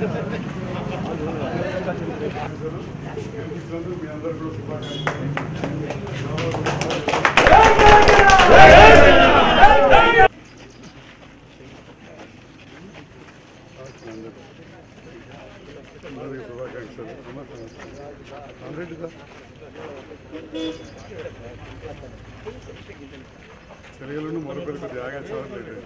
తెలుగులో మొదలు త్యాగా చదవలేదు.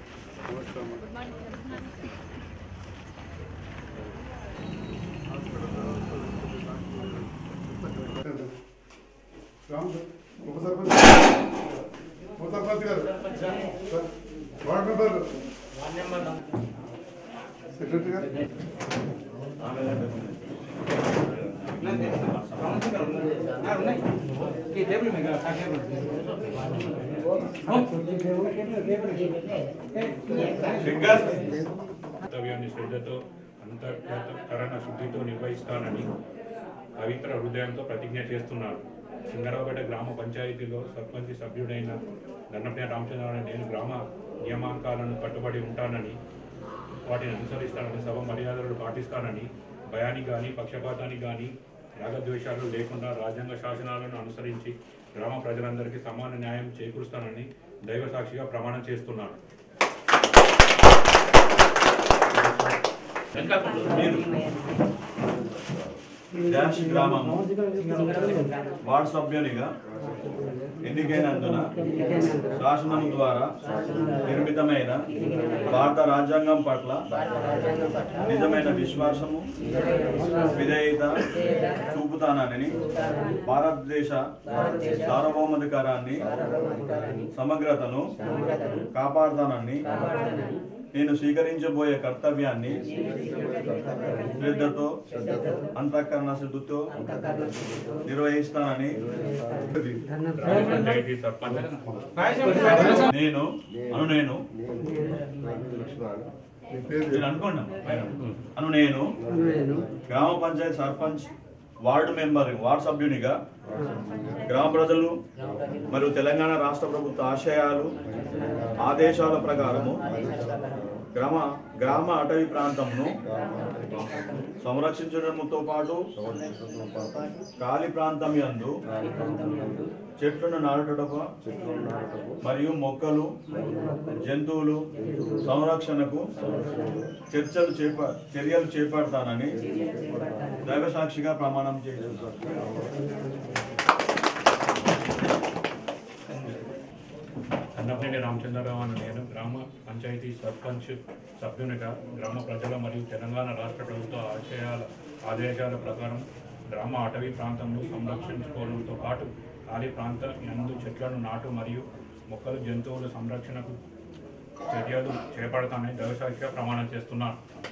సర్పంచ్ గారు, వార్డు మెంబర్, సెక్రటరీ గారు, కర్తవ్యాన్ని శ్రద్ధతో అంతఃకరణ శుద్ధితో నిర్వహిస్తానని పవిత్ర హృదయంతో ప్రతిజ్ఞ చేస్తున్నారు. సింగరావుపేట గ్రామ పంచాయతీలో సర్పంచ్ సభ్యుడైన గన్నపనే రామచంద్రరావు నేను గ్రామ నియామకాలను కట్టుబడి ఉంటానని, వాటిని అనుసరిస్తానని, సభ మర్యాదలు పాటిస్తానని, భయానికి కానీ పక్షపాతానికి కానీ రాగద్వేషాలు లేకుండా రాజ్యాంగ శాసనాలను అనుసరించి గ్రామ ప్రజలందరికీ సమాన న్యాయం చేకూరుస్తానని దైవ సాక్షిగా ప్రమాణం చేస్తున్నాను. గ్రామము వార్డు సభ్యునిగా ఎన్నికైనందున శాసనం ద్వారా నిర్మితమైన భారత రాజ్యాంగం పట్ల నిజమైన విశ్వాసము విధేయత చూపుతానని, భారతదేశ సార్వభౌమాధికారాన్ని సమగ్రతను కాపాడుతానని, నేను స్వీకరించబోయే కర్తవ్యాన్ని శ్రద్ధతో అంతఃకరణ శుద్ధితో నిర్వహిస్తానని నేను గ్రామ పంచాయతీ సర్పంచ్ వార్డు మెంబర్ వార్డు సభ్యునిగా గ్రామ ప్రజలు మరియు తెలంగాణ రాష్ట్ర ప్రభుత్వ ఆశయాలు ఆదేశాల ప్రకారము గ్రామ అటవీ ప్రాంతంను సంరక్షించడంతో పాటు ఖాళీ ప్రాంతం యందు చెట్లను నాటుటకు మరియు జంతువులు సంరక్షణకు చర్యలు చేపడతానని దైవ సాక్షిగా ప్రమాణం చేస్తున్నాను. గన్నపనే రామచంద్రరావు అని నేను గ్రామ పంచాయతీ సర్పంచ్ సభ్యునిగా గ్రామ ప్రజల మరియు తెలంగాణ రాష్ట్ర ప్రభుత్వ ఆదేశాల ప్రకారం గ్రామ అటవీ ప్రాంతంలో సంరక్షించుకోవడంతో పాటు ఖాళీ ప్రాంతం యందు చెట్లను నాటు మరియు మొక్కలు జంతువుల సంరక్షణకు చర్యలు చేపడతానని దైవసాక్షిగా ప్రమాణం చేస్తున్నాను.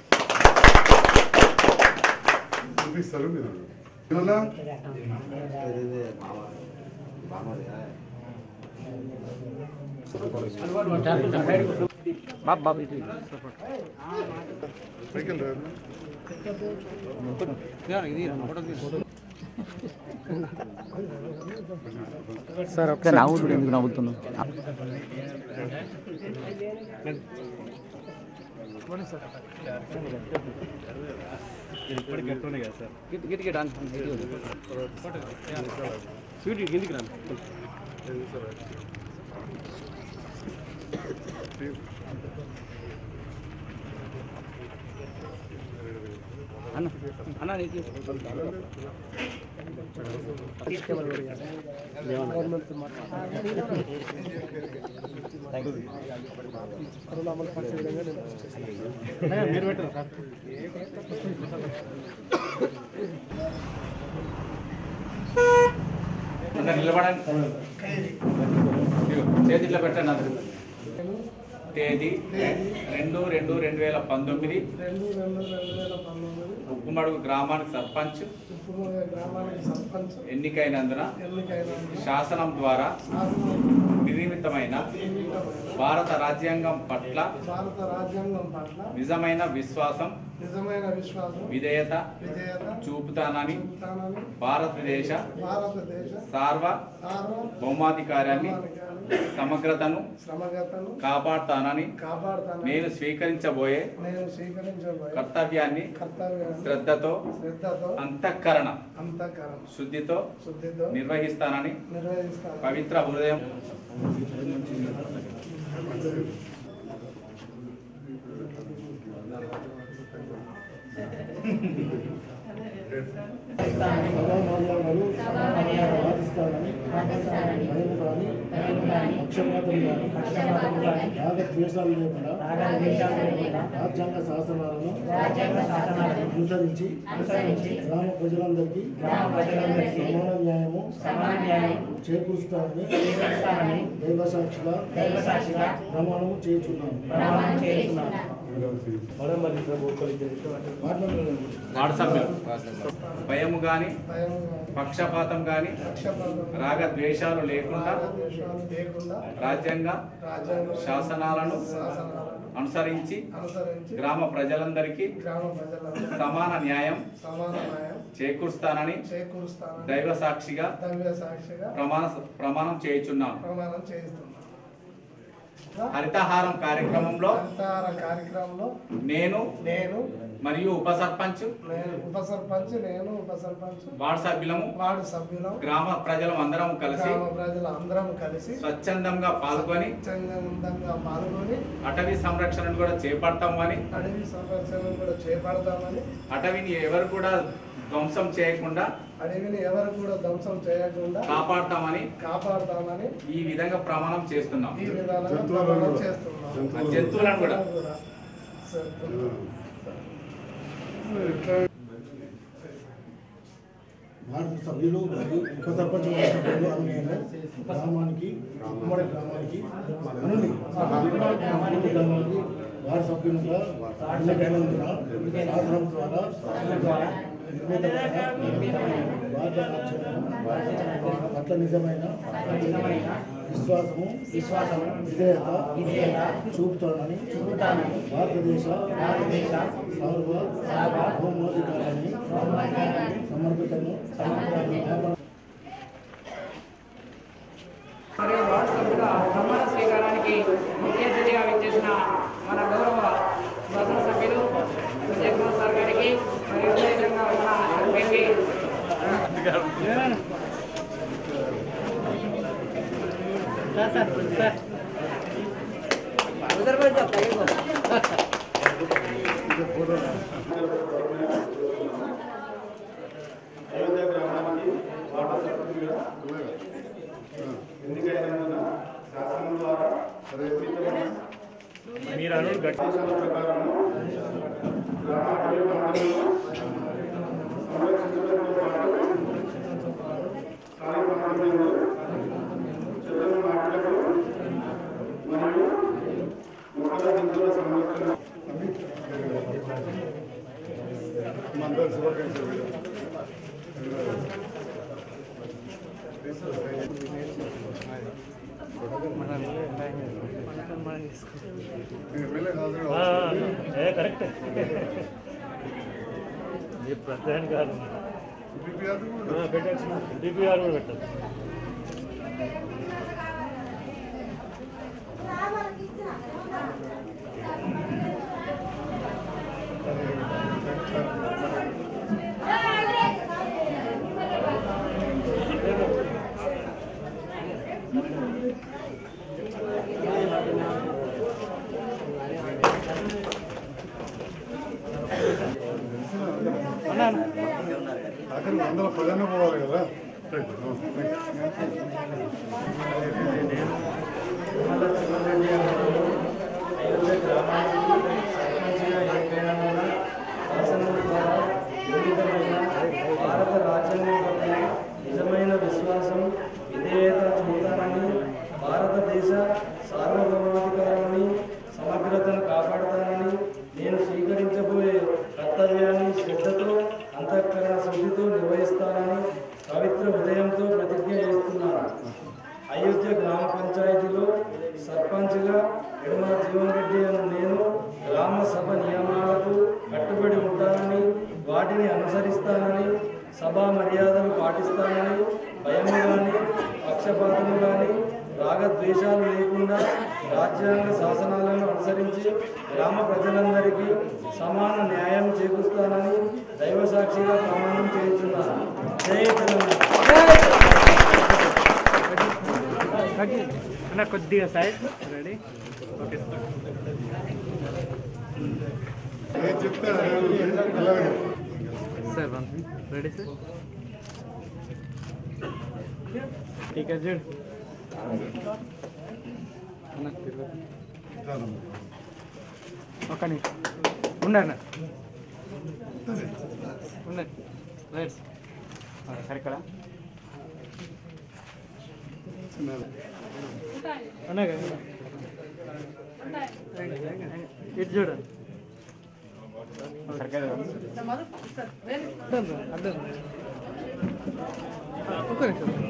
సార్ ఒక్క నవ్వుడు ఎందుకు నవ్వుతున్నావు? స్వీట్ కిందికి రాను. అన్న అన్న నీకు మీరు పెట్టారు సార్. నిలబడండి, చేతిలో పెట్టండి. తేదీ 2/2/2019 ఉప్పుమడుగు గ్రామానికి సర్పంచ్ ఎన్నికైనందున శాసనం ద్వారా నిర్మితమైన భారత రాజ్యాంగం పట్ల నిజమైన విశ్వాసం విధేయత చూపుతానని భారతదేశ సార్వభౌమాధికారాన్ని సమగ్రతను కాపాడుతానని నేను స్వీకరించబోయే కర్తవ్యాన్ని శ్రద్ధతో అంతఃకరణ శుద్ధితో నిర్వహిస్తానని పవిత్ర హృదయం రాగద్వేషాలు లేకుండా రాజ్యాంగ శాసనాలను అనుసరించి గ్రామ ప్రజలందరికీ సమాన న్యాయము చేకూరుస్తానని దైవసాక్షిగా ప్రమాణము చేయుచున్నాను. భయము గాని పక్షపాతం గాని రాగద్వేషాలు లేకుండా రాజ్యాంగ శాసనాలను అనుసరించి గ్రామ ప్రజలందరికీ సమాన న్యాయం చేకూరుస్తానని దైవ సాక్షిగా ప్రమాణం చేయుచున్నాను. హరితహారం కార్యక్రమంలో నేను మరియు ఉప సర్పంచ్ వార్డు సభ్యులము గ్రామ ప్రజలం అందరం కలిసి స్వచ్ఛందంగా పాల్గొని అటవీ సంరక్షణను కూడా చేపడతామని అటవీని ఎవరు కూడా ధ్వంసం చేయకుండా కాపాడతామని ఈ విధంగా ప్రమాణం చేస్తున్నాం. జంతువులను కూడా వార్డు సభ్యులు మరియు ఉప సర్పంచ్ సభ్యులు గ్రామానికి వార్డు సభ్యులుగా శాసనం ద్వారా పట్ల నిజమైన విశ్వాసము విధేయత చూపుతానని భారతదేశ సార్వభౌమాధికారాన్ని సమర్పితను మరియు వార్డు సభ్యుల ప్రమాణ స్వీకారానికి ముఖ్య అతిథిగా విచ్చేసిన మన గౌరవ శాసనసభ్యులు విజయ్ కుమార్ సార్ గారికి మరియు విశేషంగా ఉన్న వెంకీ కరెక్ట్ ప్రధాని గారు డిపిఆర్ కూడా పెట్టారు. అక్కడ అందరూ ప్రజలు పోవాలి కదా. భారత రాజ్యాంగం పట్ల నిజమైన విశ్వాసం విధేయత చూపుతానని భారతదేశ సార్వభౌమాధికారాన్ని సమగ్రతను కాపాడుతానని నేను స్వీకరించబోయే కర్తవ్యాన్ని శ్రద్ధతో అంతఃకరణ శుద్ధితో నిర్వహిస్తానని పవిత్ర హృదయంతో ప్రతిజ్ఞ చేస్తున్నాను. చేకూర్చాలని రాగద్వేషాలు లేకుండా రాజ్యాంగ శాసనాలను అనుసరించి గ్రామ ప్రజలందరికీ సమాన న్యాయం చేకూరుస్తానని దైవ సాక్షిగా ప్రమాణం చేస్తున్నాను. జై తెలంగాణ. కొద్దిగా సైడ్ రెడీ. ఓకే ఏది చెప్తే అదే అలాగే సార్ రెడీ సార్. ठीक है जुड़ ఒక నిమిషం ఉండండి ఉండండి రైట్ సరే ఇక్కడ ఉన్నాయి కదా ఇటు చూడండి సరిగ్గా అడ్డం ఒక్క నిమిషం